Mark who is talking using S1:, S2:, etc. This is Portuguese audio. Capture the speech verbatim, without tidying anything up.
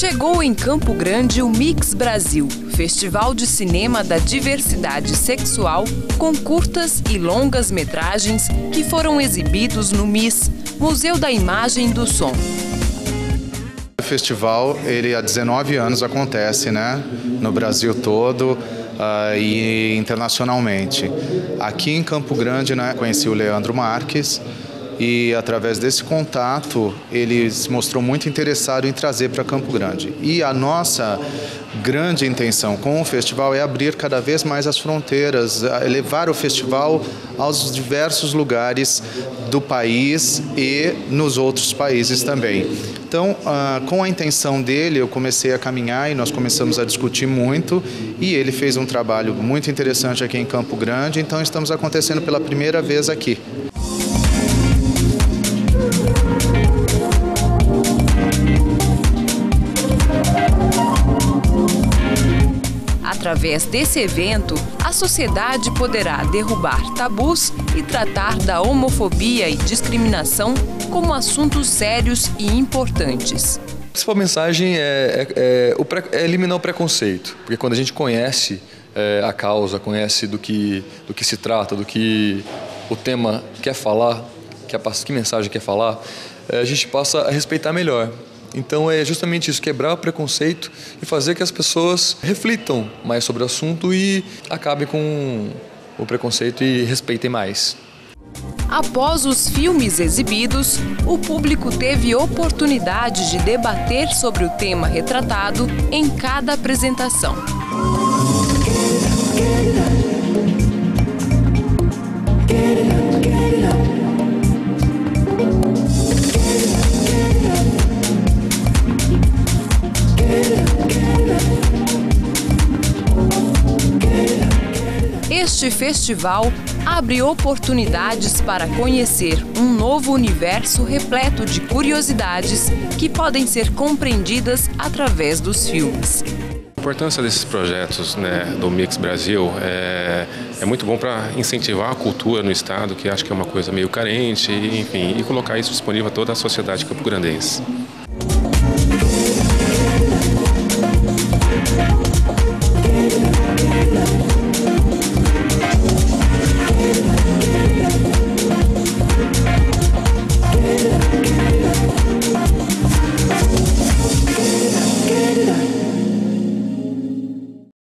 S1: Chegou em Campo Grande o Mix Brasil, festival de cinema da diversidade sexual, com curtas e longas metragens que foram exibidos no M I S, Museu da Imagem e do Som.
S2: O festival, ele há dezenove anos acontece, né, no Brasil todo uh, e internacionalmente. Aqui em Campo Grande, né, conheci o Leandro Marques. E através desse contato, ele se mostrou muito interessado em trazer para Campo Grande. E a nossa grande intenção com o festival é abrir cada vez mais as fronteiras, levar o festival aos diversos lugares do país e nos outros países também. Então, com a intenção dele, eu comecei a caminhar e nós começamos a discutir muito, e ele fez um trabalho muito interessante aqui em Campo Grande, então estamos acontecendo pela primeira vez aqui.
S1: Através desse evento, a sociedade poderá derrubar tabus e tratar da homofobia e discriminação como assuntos sérios e importantes.
S3: A principal mensagem é, é, é, o pre, é eliminar o preconceito, porque quando a gente conhece é, a causa, conhece do que, do que se trata, do que o tema quer falar, que, a, que mensagem quer falar, é, a gente passa a respeitar melhor. Então é justamente isso, quebrar o preconceito e fazer que as pessoas reflitam mais sobre o assunto e acabem com o preconceito e respeitem mais.
S1: Após os filmes exibidos, o público teve oportunidade de debater sobre o tema retratado em cada apresentação. Este festival abre oportunidades para conhecer um novo universo repleto de curiosidades que podem ser compreendidas através dos filmes.
S4: A importância desses projetos, né, do Mix Brasil é, é muito bom para incentivar a cultura no estado, que acho que é uma coisa meio carente, enfim, e colocar isso disponível a toda a sociedade campograndense.